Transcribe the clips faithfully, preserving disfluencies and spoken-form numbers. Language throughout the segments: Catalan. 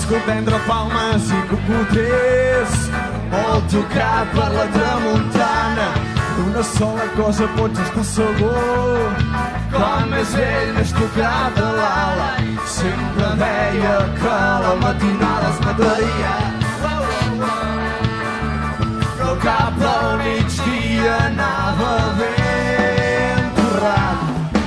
Disco d'entre palmes i cocoters, molt tocat per la tramuntana. D'una sola cosa pots estar segur, com més vell, més tocat de l'ala. Sempre deia que la matinada es mataria, però cap al migdia anava ben torrat.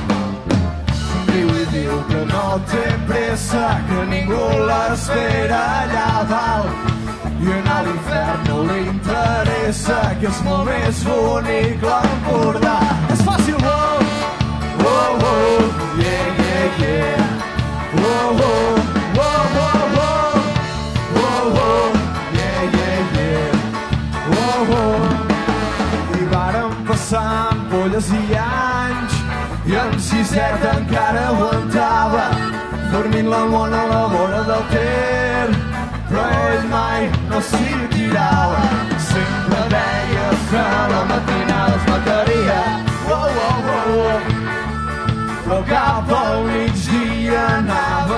Somriu i diu que no té pressa, que ningú l'espera allà dalt. I en a l'infern no li interessa, que és molt més bonic l'Empordà. És fàcil, oh, oh, oh, yeah, yeah, yeah. Oh, oh, oh, oh, oh, oh, oh, yeah, yeah, yeah. Oh, oh. I vàrem passar ampolles i anys, i en Siset encara aguantava, dormint la mona a la vora del Ter. Però ell mai no s'hi tirava, sempre deia que la matinada es mataria. Oh, oh, oh, oh. Però cap al migdia anava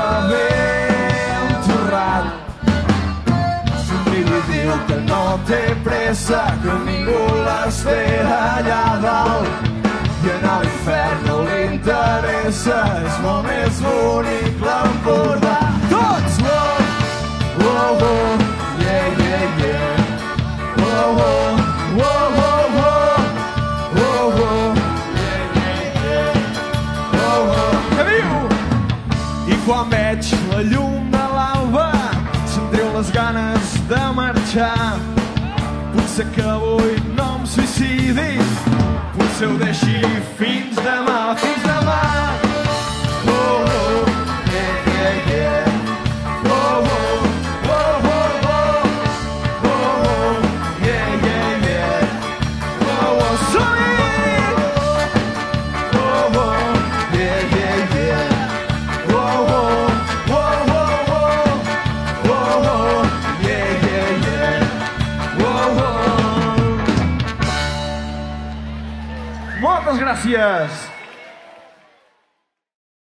ben torrat. Somriu i diu que no té pressa, que ningú l'espera allà dalt. I en a l'infern no li interessa, és molt més bonic l'Empordà. Tots, oh! Oh, oh, yeah, yeah, yeah. Oh, oh, oh, oh, oh. Oh, oh, yeah, yeah, yeah. Oh, oh. Que viu! I quan veig la llum de l'alba se'm treu les ganes de marxar. Potser que avui no em suïcidi, potser ho deixi fins demà, fins demà. Oh, oh, yeah, yeah, yeah. Oh, oh. Moltes gràcies!